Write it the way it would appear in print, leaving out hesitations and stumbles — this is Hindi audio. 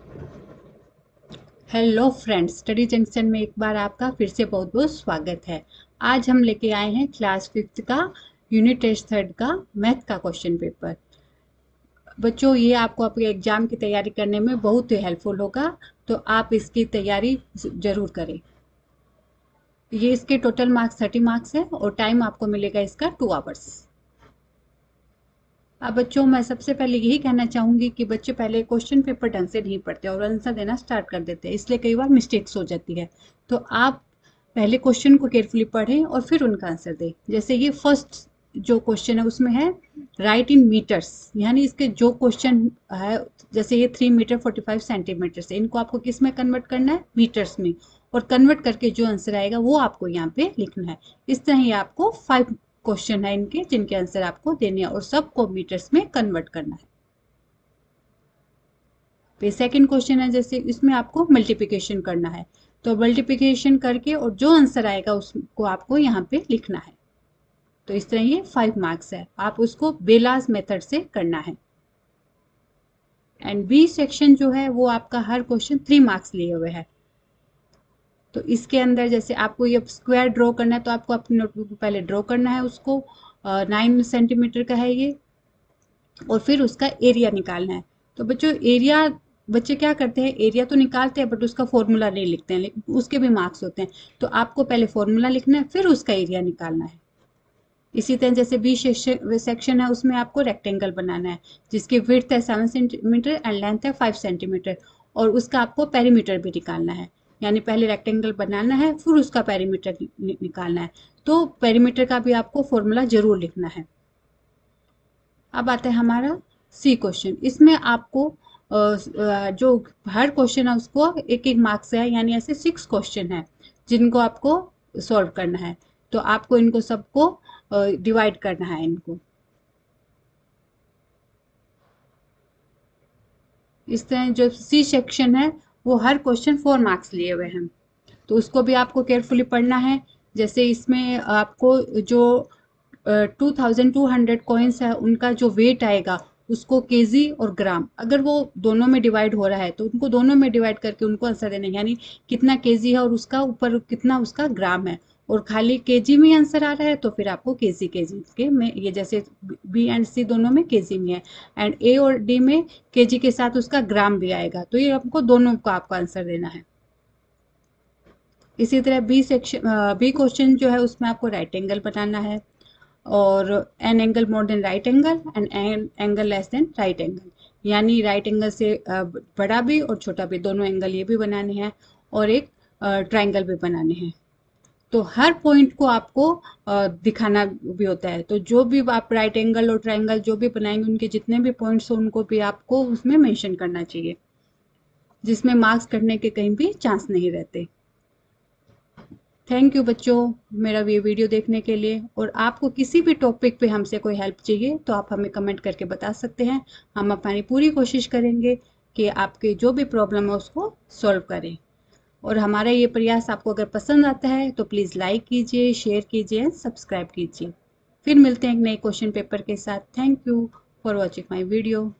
हेलो फ्रेंड्स, स्टडी जंक्शन में एक बार आपका फिर से बहुत बहुत स्वागत है। आज हम लेके आए हैं क्लास 5th का यूनिट टेस्ट 3rd का मैथ का क्वेश्चन पेपर। बच्चों, ये आपको आपके एग्जाम की तैयारी करने में बहुत ही हेल्पफुल होगा, तो आप इसकी तैयारी जरूर करें। ये इसके टोटल मार्क्स 30 मार्क्स है और टाइम आपको मिलेगा इसका 2 आवर्स। अब बच्चों, मैं सबसे पहले यही कहना चाहूंगी कि बच्चे पहले क्वेश्चन पेपर ढंग से नहीं पढ़ते और आंसर देना स्टार्ट कर देते हैं, इसलिए कई बार मिस्टेक्स हो जाती है। तो आप पहले क्वेश्चन को केयरफुली पढ़ें और फिर उनका आंसर दें। जैसे ये फर्स्ट जो क्वेश्चन है उसमें है राइट इन मीटर्स, यानी इसके जो क्वेश्चन है, जैसे ये 3 मीटर 45 सेंटीमीटर से, इनको आपको किस में कन्वर्ट करना है? मीटर्स में। और कन्वर्ट करके जो आंसर आएगा वो आपको यहाँ पे लिखना है। इस तरह ही आपको 5 क्वेश्चन है इनके जिनके आंसर आपको देने हैं और सबको मीटर्स में कन्वर्ट करना है। फिर सेकंड क्वेश्चन है, जैसे इसमें आपको मल्टीप्लिकेशन करना है, तो मल्टीप्लिकेशन करके और जो आंसर आएगा उसको आपको यहाँ पे लिखना है। तो इस तरह ये 5 मार्क्स है, आप उसको बेलाज मेथड से करना है। एंड बी सेक्शन जो है वो आपका हर क्वेश्चन 3 मार्क्स लिए हुए है। तो इसके अंदर जैसे आपको ये स्क्वायर ड्रॉ करना है, तो आपको अपनी नोटबुक में पहले ड्रॉ करना है उसको। 9 सेंटीमीटर का है ये, और फिर उसका एरिया निकालना है। तो बच्चों, एरिया बच्चे क्या करते हैं, एरिया तो निकालते हैं बट उसका फॉर्मूला नहीं लिखते हैं, लेकिन उसके भी मार्क्स होते हैं। तो आपको पहले फॉर्मूला लिखना है, फिर उसका एरिया निकालना है। इसी तरह जैसे बी सेक्शन है, उसमें आपको रेक्टेंगल बनाना है जिसकी विड्थ है 7 सेंटीमीटर एंड लेंथ है 5 सेंटीमीटर, और उसका आपको पेरीमीटर भी निकालना है। यानी पहले रेक्टेंगल बनाना है, फिर उसका पेरीमीटर निकालना है। तो पेरीमीटर का भी आपको फॉर्मूला जरूर लिखना है। अब आता है हमारा सी क्वेश्चन। इसमें आपको जो हर क्वेश्चन है उसको एक एक मार्क्स है, यानी ऐसे 6 क्वेश्चन है जिनको आपको सॉल्व करना है। तो आपको इनको सबको डिवाइड करना है इनको। इस तरह जो सी सेक्शन है वो हर क्वेश्चन 4 मार्क्स लिए हुए हैं, तो उसको भी आपको केयरफुली पढ़ना है। जैसे इसमें आपको जो 2200 कॉइन्स है उनका जो वेट आएगा उसको केजी और ग्राम, अगर वो दोनों में डिवाइड हो रहा है तो उनको दोनों में डिवाइड करके उनको आंसर देना है, यानी कितना केजी है और उसका ऊपर कितना उसका ग्राम है। और खाली केजी में आंसर आ रहा है तो फिर आपको केजी केजी के में, ये जैसे बी एंड सी दोनों में केजी में है, एंड ए और डी में केजी के साथ उसका ग्राम भी आएगा, तो ये आपको दोनों का आपको आंसर देना है। इसी तरह बी सेक्शन बी क्वेश्चन जो है उसमें आपको राइट एंगल बनाना है, और an angle more than right angle and an angle less than right angle, यानी राइट एंगल से बड़ा भी और छोटा भी दोनों एंगल ये भी बनाने हैं, और एक ट्राइंगल भी बनाने हैं। तो हर पॉइंट को आपको दिखाना भी होता है, तो जो भी आप राइट एंगल और ट्राइंगल जो भी बनाएंगे उनके जितने भी पॉइंट्स हो उनको भी आपको उसमें मेंशन करना चाहिए, जिसमें मार्क्स कटने के कहीं भी चांस नहीं रहते। थैंक यू बच्चों, मेरा ये वीडियो देखने के लिए। और आपको किसी भी टॉपिक पे हमसे कोई हेल्प चाहिए तो आप हमें कमेंट करके बता सकते हैं। हम अपनी पूरी कोशिश करेंगे कि आपके जो भी प्रॉब्लम है उसको सॉल्व करें। और हमारा ये प्रयास आपको अगर पसंद आता है तो प्लीज़ लाइक कीजिए, शेयर कीजिए, सब्सक्राइब कीजिए। फिर मिलते हैं एक नए क्वेश्चन पेपर के साथ। Thank you for watching my video.